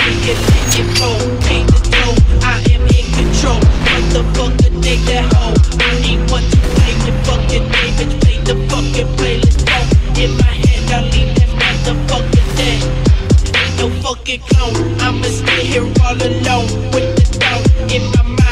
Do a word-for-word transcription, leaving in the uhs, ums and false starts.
take it, let it go. Pay the toll, I am in control. Motherfucker, take that hoe. I ain't what you play with fucking David. Play the fucking playlist, go. In my head, I leave that motherfucker dead. Ain't no fucking clone. I'ma stay here all alone with the doubt in my mind.